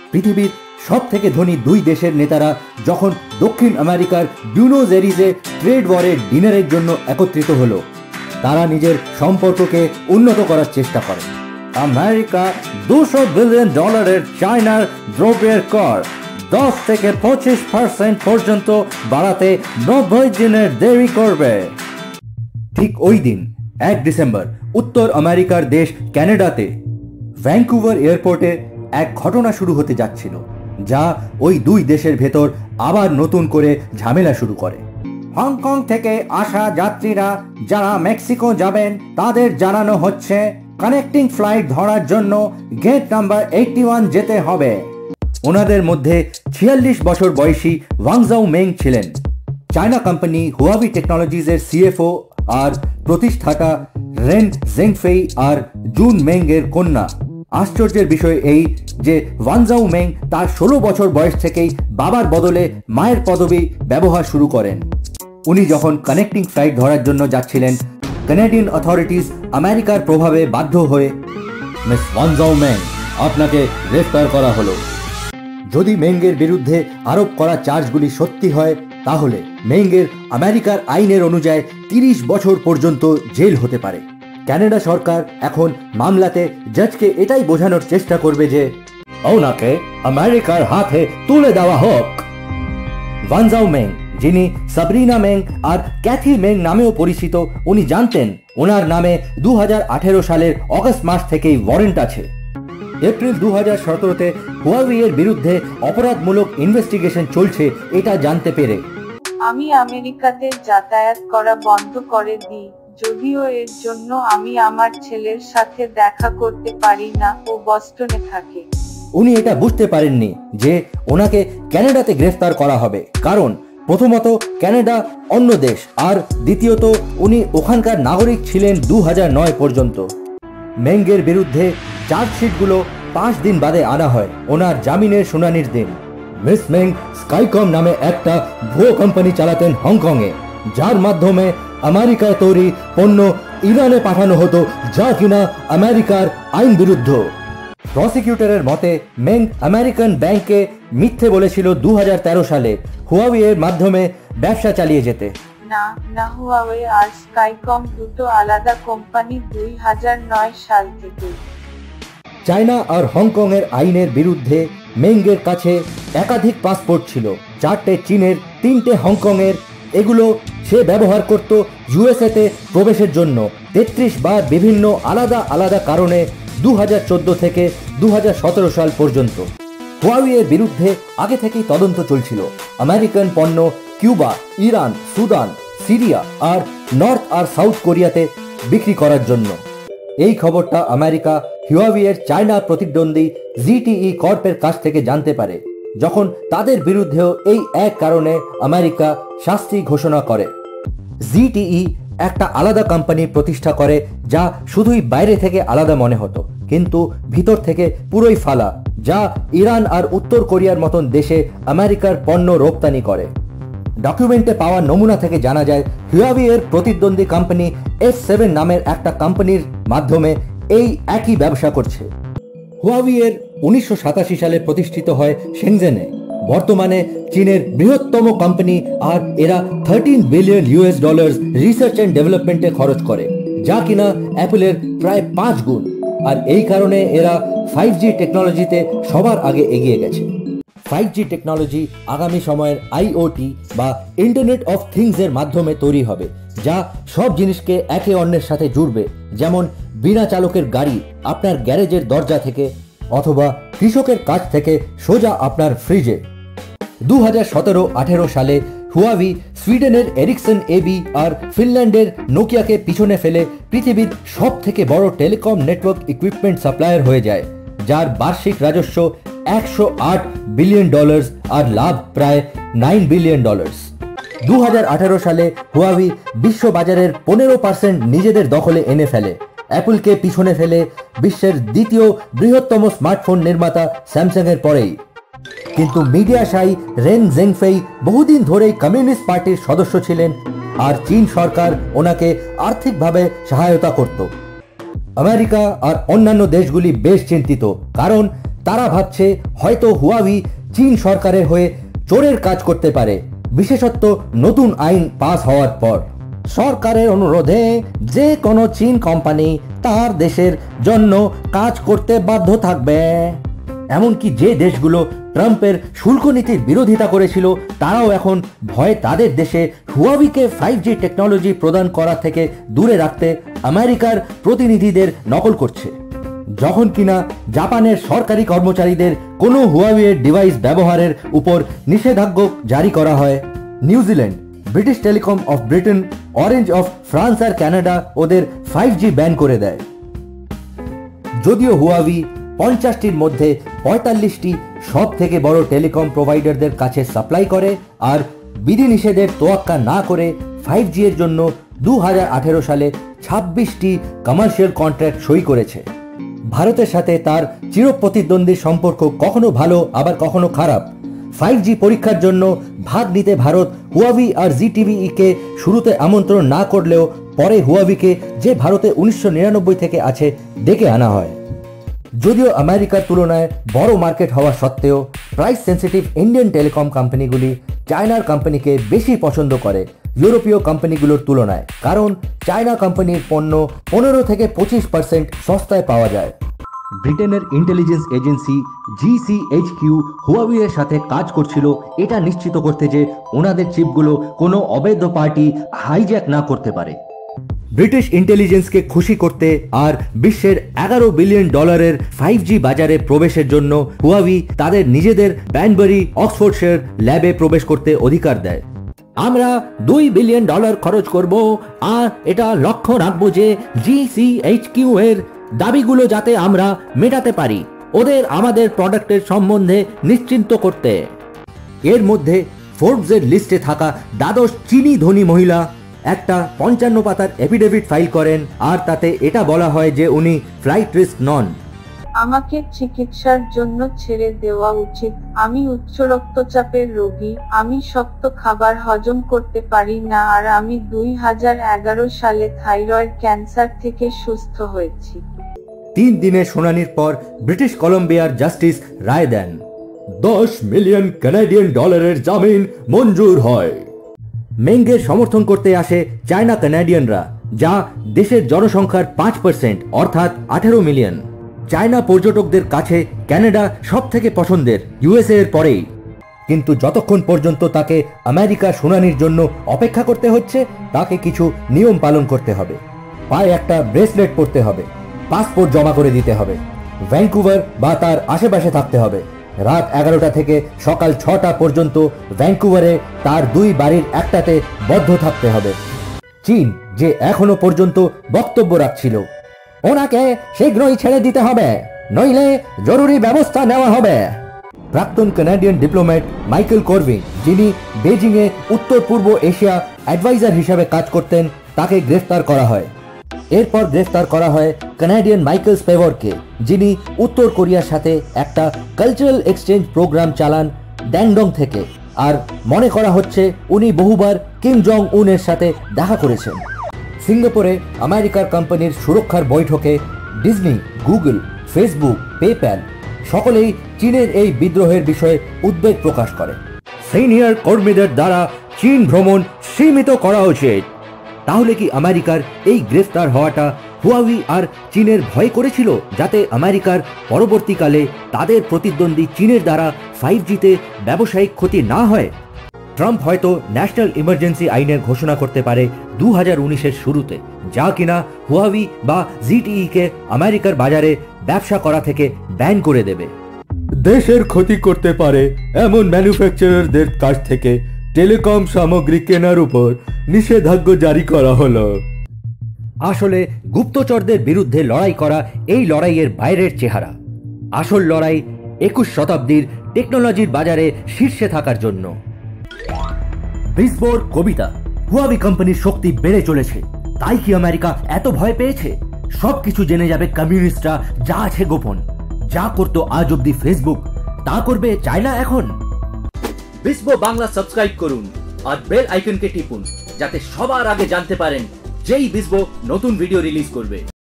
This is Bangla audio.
পৃথিবীর সব থেকে ধনী দুই দেশের নেতারা যখন দক্ষিণ আমেরিকার বিউনোস এরিজে ট্রেড ওয়ারের ডিনারের জন্য একত্রিত হলো, তারা নিজের সম্পর্ককে উন্নত করার চেষ্টা করে। আমেরিকা $200 বিলিয়ন চায়নার দ্রব্যের কর 10 থেকে 25% পর্যন্ত বাড়াতে 90 দিনের দেরি করবে। ঠিক ওই দিন 1 ডিসেম্বর উত্তর আমেরিকার দেশ কানাডাতে ভ্যাঙ্কুভার এয়ারপোর্টে এক ঘটনা শুরু হতে যাচ্ছিল, যা ওই দুই দেশের ভেতর আবার নতুন করে ঝামেলা শুরু করে। হংকং থেকে আসা যাত্রীরা যারা মেক্সিকো যাবেন তাদের জানানো হচ্ছে কানেক্টিং ফ্লাইট ধরার জন্য গেট নাম্বার 81 যেতে হবে। ওনাদের মধ্যে 46 বছর বয়সী ওয়াংজাও মেং ছিলেন। চায়না কোম্পানি হুয়াওয়ে টেকনোলজিজের সিএফও আর প্রতিষ্ঠাতা রেন জেংফেই আর জুন মেং এর কন্যা। আশ্চর্যের বিষয় এই যে ওয়াংজাও মেং তার 16 বছর বয়স থেকেই বাবার বদলে মায়ের পদবি ব্যবহার শুরু করেন। উনি যখন কানেক্টিং ফ্লাইট ধরার জন্য যাচ্ছিলেন, কানাডিয়ান অথরিটিজ আমেরিকার প্রভাবে বাধ্য হয়ে মিস ওয়াংজাও মেং, আপনাকে গ্রেফতার করা হলো। যদি মেংয়ের বিরুদ্ধে আরোপ করা চার্জগুলি সত্যি হয়, তাহলে মেংয়ের আমেরিকার আইনের অনুযায়ী 30 বছর পর্যন্ত জেল হতে পারে। কানাডা সরকার এখন মামলাতে জজকে এটাই বোঝানোর চেষ্টা করবে যে ওনাকে আমেরিকার হাতে তুলে দেওয়া হোক। ওয়াংজাও মেং, যিনি সাবরিনা মেং আর ক্যাথি মেং নামেও পরিচিত, উনি জানতেন ওনার নামে 2018 সালের অগস্ট মাস থেকেই ওয়ারেন্ট আছে। এপ্রিল 2017-তে হুয়াওয়ের বিরুদ্ধে অপরাধমূলক ইনভেস্টিগেশন চলছে এটা জানতে পেরে আমি আমেরিকাতে যাতায়াত করা বন্ধ করে দিই, যদিও এর জন্য আমি আমার ছেলের সাথে দেখা করতে পারি না, ও বস্টনে থাকে। উনি এটা বুঝতে পারেননি যে ওনাকে কানাডাতে গ্রেফতার করা হবে, কারণ প্রথমত কানাডা অন্য দেশ, আর দ্বিতীয়ত উনি ওখানকার নাগরিক ছিলেন 2009 পর্যন্ত। মেংয়ের বিরুদ্ধে চার্জশিটগুলো 5 দিন বাদে আনা হয় ওনার জামিনের শুনানির দিন। মিস মেং স্কাইকম নামে একটা ভুয়ো কোম্পানি চালাতেন হংকংয়ে, যার মাধ্যমে আমেরিকায় তৈরি পণ্য ইরানে পাঠানো হতো, যা কিনা আমেরিকার আইন বিরুদ্ধ। প্রসিকিউটরের মতে মেং আমেরিকান ব্যাংকে মিথ্যে বলেছিল 2013 সালে হুয়াওয়ের মাধ্যমে ব্যবসা চালিয়ে যেতে। না, হুয়াওয়ে আর স্কাইকম দুটো আলাদা কোম্পানি 2009 সাল থেকে। চায়না আর হংকং এর আইনের বিরুদ্ধে মেংয়ের কাছে একাধিক পাসপোর্ট ছিল, 4টে চীনের, 3টে হংকং এর। এগুলো সে ব্যবহার করত ইউএসএতে প্রবেশের জন্য 33 বার বিভিন্ন আলাদা আলাদা কারণে 2014 থেকে 2017 সাল পর্যন্ত। হুয়াওয়ের বিরুদ্ধে আগে থেকেই তদন্ত চলছিল আমেরিকান পণ্য কিউবা, ইরান, সুদান, সিরিয়া আর নর্থ আর সাউথ কোরিয়াতে বিক্রি করার জন্য। এই খবরটা আমেরিকা হুয়াওয়ের চায়না প্রতিদ্বন্দ্বী জিটিই কর্পের কাছ থেকে জানতে পারে, যখন তাদের বিরুদ্ধেও এই এক কারণে আমেরিকা শাস্তি ঘোষণা করে। জিটিই একটা আলাদা কোম্পানি প্রতিষ্ঠা করে, যা শুধুই বাইরে থেকে আলাদা মনে হতো, কিন্তু ভিতর থেকে পুরোই ফালা, যা ইরান আর উত্তর কোরিয়ার মতন দেশে আমেরিকার পণ্য রপ্তানি করে। ডকুমেন্টে পাওয়া নমুনা থেকে জানা যায় হুয়াওয়ের প্রতিদ্বন্দ্বী কোম্পানি F7 নামের একটা কোম্পানির মাধ্যমে এই একই ব্যবসা করছে। হুয়াওয়ের 1987 সালে প্রতিষ্ঠিত হয় শেনজেনে, বর্তমানে চীনের বৃহত্তম কোম্পানি, আর এরা $13 বিলিয়ন রিসার্চ অ্যান্ড ডেভেলপমেন্টে খরচ করে, যা কিনা অ্যাপলের প্রায় 5 গুণ। আর এই কারণে এরা 5G টেকনোলজিতে সবার আগে এগিয়ে গেছে। 5G টেকনোলজি আগামী সময়ের IoT বা ইন্টারনেট অফ থিংস এর মাধ্যমে তৈরি হবে, যা সব জিনিসকে একে অন্যের সাথে জুড়বে, যেমন বিনা চালকের গাড়ি আপনার গ্যারেজের দরজা থেকে, অথবা কৃষকের কাছ থেকে সোজা আপনার ফ্রিজে। 2017-18 সালে হুয়াওয়ে সুইডেনের এরিকসন এবি আর ফিনল্যান্ডের নোকিয়াকে পিছনে ফেলে পৃথিবীর সব থেকে বড় টেলিকম নেটওয়ার্ক ইকুইপমেন্ট সাপ্লায়ার হয়ে যায়, যার বার্ষিক রাজস্ব $108 বিলিয়ন আর লাভ প্রায় $9 বিলিয়ন। 2018 সালে হুয়াওয়ে বিশ্ব বাজারের 15% নিজেদের দখলে এনে ফেলে, অ্যাপলকে পিছনে ফেলে বিশ্বের দ্বিতীয় বৃহত্তম স্মার্টফোন নির্মাতা স্যামসাং এর পরেই। কিন্তু মিডিয়া শাই রেন জেংফেই বহুদিন ধরেই কমিউনিস্ট পার্টির সদস্য ছিলেন, আর চীন সরকার ওনাকে আর্থিকভাবে সহায়তা করত। আমেরিকা আর অন্যান্য দেশগুলি বেশ চিন্তিত, কারণ তারা ভাবছে হয়তো হুয়াওই চীন সরকারের হয়ে চোরের কাজ করতে পারে, বিশেষত নতুন আইন পাস হওয়ার পর। সরকারের অনুরোধে যে কোনো চীন কোম্পানি তার দেশের জন্য কাজ করতে বাধ্য থাকবে। এমনকি যে দেশগুলো ট্রাম্পের শুল্ক নীতির বিরোধিতা করেছিল তারাও এখন ভয়ে তাদের দেশে হুয়াওইকে 5G টেকনোলজি প্রদান করা থেকে দূরে রাখতে আমেরিকার প্রতিনিধিদের নকল করছে। যখন কিনা জাপানের সরকারি কর্মচারীদের কোনো হুয়াওয়ের ডিভাইস ব্যবহারের উপর নিষেধাজ্ঞা জারি করা হয়, New Zealand, British telecom of Britain, orange of France আর কানাডা ওদের 5G ব্যান করে দেয়। যদিও হুয়াওই 50টির মধ্যে 45টি সব থেকে বড় টেলিকম প্রোভাইডারদের কাছে সাপ্লাই করে আর বিধিনিষেধের তোয়াক্কা না করে 5G এর জন্য 2018 সালে 26টি কমার্শিয়াল কন্ট্রাক্ট সই করেছে। ভারতের সাথে তার চিরপ্রতিদ্বন্দ্বীর সম্পর্ক কখনো ভালো আবার কখনো খারাপ। 5G পরীক্ষার জন্য ভাগ নিতে ভারত হুয়াওই আর ZTE কে শুরুতে আমন্ত্রণ না করলেও পরে হুয়াওইকে, যে ভারতে 1999 থেকে আছে, ডেকে আনা হয়। যদিও আমেরিকার তুলনায় বড় মার্কেট হওয়া সত্ত্বেও প্রাইস সেন্সিটিভ ইন্ডিয়ান টেলিকম কোম্পানিগুলি চায়নার কোম্পানিকে বেশি পছন্দ করে ইউরোপীয় কোম্পানিগুলোর তুলনায়, কারণ চায়না কোম্পানির পণ্য 15 থেকে 25% সস্তায় পাওয়া যায়। ব্রিটেনের ইন্টেলিজেন্স এজেন্সি GCHQ হুয়াওই এর সাথে কাজ করছিল এটা নিশ্চিত করতে যে ওনাদের চিপগুলো কোনো অবৈধ পার্টি হাইজ্যাক না করতে পারে। ব্রিটিশ ইন্টেলিজেন্সকে খুশি করতে আর বিশ্বের $11 বিলিয়ন 5G বাজারে প্রবেশের জন্য হুয়াওই তাদের নিজেদের ব্যানবারি অক্সফোর্ডশায়ার ল্যাবে প্রবেশ করতে অধিকার দেয়। আমরা $2 বিলিয়ন খরচ করব আর এটা লক্ষ্য রাখবো যে GCHQ এর দাবিগুলো যাতে আমরা মেটাতে পারি, ওদের আমাদের প্রোডাক্টের সম্বন্ধে নিশ্চিন্ত করতে। এর মধ্যে ফোর্বসের লিস্টে থাকা দ্বাদশ চীনি ধনী মহিলা একটা 55 পাতার এফিডেভিট ফাইল করেন আর তাতে এটা বলা হয় যে উনি ফ্লাইট রিস্ক নন। আমাকে চিকিৎসার জন্য ছেড়ে দেওয়া উচিত। আমি উচ্চ রক্তচাপের রোগী, আমি শক্ত খাবার হজম করতে পারি না আর আমি 2011 সালে থাইরয়েড ক্যান্সার থেকে সুস্থ হয়েছি। 3 দিনের শুনানির পর ব্রিটিশ কলম্বিয়ার জাস্টিস রায় দেন, $10 মিলিয়ন কানাডিয়ান জামিন মঞ্জুর হয়। মেঙ্গের সমর্থন করতে আসে চায়না কানাডিয়ানরা, যা দেশের জনসংখ্যার 5% অর্থাৎ 18 মিলিয়ন। চায়না পর্যটকদের কাছে কানাডা সব থেকে পছন্দের, USA এর পরেই। কিন্তু যতক্ষণ পর্যন্ত তাকে আমেরিকার শুনানির জন্য অপেক্ষা করতে হচ্ছে, তাকে কিছু নিয়ম পালন করতে হবে। পায়ে একটা ব্রেসলেট পরতে হবে, পাসপোর্ট জমা করে দিতে হবে, ভ্যাঙ্কুভার বা তার আশেপাশে থাকতে হবে, রাত 11টা থেকে সকাল 6টা পর্যন্ত ভ্যাঙ্কুভারে তার 2 বাড়ির একটাতে বদ্ধ থাকতে হবে। চীন যে এখনো পর্যন্ত বক্তব্য রাখছিল, ওনাকে শীঘ্রই ছেড়ে দিতে হবে, নইলে জরুরি ব্যবস্থা নেওয়া হবে। প্রাক্তন কানাডিয়ান ডিপ্লোম্যাট মাইকেল করভিন, যিনি বেজিংয়ে উত্তর পূর্ব এশিয়া অ্যাডভাইজার হিসাবে কাজ করতেন, তাকে গ্রেফতার করা হয়। এরপর গ্রেফতার করা হয় কানাডিয়ান মাইকেল স্পেভারকে, যিনি উত্তর কোরিয়ার সাথে একটা কালচারাল এক্সচেঞ্জ প্রোগ্রাম চালান ড্যাংডং থেকে, আর মনে করা হচ্ছে উনি বহুবার কিম জং উনের সাথে দেখা করেছেন। সিঙ্গাপুরে আমেরিকার কোম্পানির সুরক্ষার বৈঠকে ডিজনি, গুগল, ফেসবুক, পেপ্যাল সকলেই চীনের এই বিদ্রোহের বিষয়ে উদ্বেগ প্রকাশ করে। সিনিয়র কর্মীদের দ্বারা চীন ভ্রমণ সীমিত করা উচিত। তাহলে কি আমেরিকার এই গ্রেফতার হওয়াটা হুয়াওই আর চীনের ভয় করেছিল, যাতে আমেরিকার পরবর্তীকালে তাদের প্রতিদ্বন্দ্বী চীনের দ্বারা 5Gতে ব্যবসায়িক ক্ষতি না হয়? ট্রাম্প হয়তো ন্যাশনাল ইমার্জেন্সি আইনের ঘোষণা করতে পারে 2019-এর শুরুতে, যা কিনা হুয়াওই বা ZTE কে আমেরিকার বাজারে ব্যবসা করা থেকে ব্যান করে দেবে। দেশের ক্ষতি করতে পারে এমন ম্যানুফ্যাকচারারদের কাছ থেকে টেলিকম সামগ্রী কেনার উপর নিষেধাজ্ঞা জারি করা হলো। আসলে গুপ্তচরদের বিরুদ্ধে লড়াই করা এই লড়াইয়ের বাইরের চেহারা। আসল লড়াই 21 শতাব্দীর টেকনোলজির বাজারে শীর্ষে থাকার জন্য। বিসবোর কবিতা, হুয়াওই কোম্পানির শক্তি বেড়ে চলেছে, তাই কি আমেরিকা এত ভয় পেয়েছে? সবকিছু জেনে যাবে কমিউনিস্টরা, যা আছে গোপন। যা করতো আজ অব্দি ফেসবুক, তা করবে চায়না এখন। বিসবো বাংলা সাবস্ক্রাইব করুন আর বেল আইকনকে টিপুন, যাতে সবার আগে জানতে পারেন যেই বিসবো নতুন ভিডিও রিলিজ করবে।